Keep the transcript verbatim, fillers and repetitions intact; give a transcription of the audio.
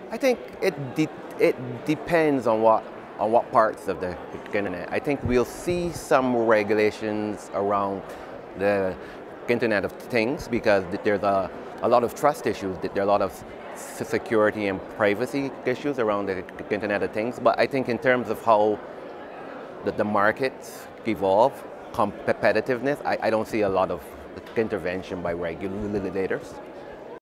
I think it de it depends on what on what parts of the internet. I think we'll see some regulations around the Internet of Things because there's a, a lot of trust issues, there are a lot of security and privacy issues around the Internet of Things. But I think in terms of how the, the markets evolve, competitiveness, I, I don't see a lot of intervention by regulators.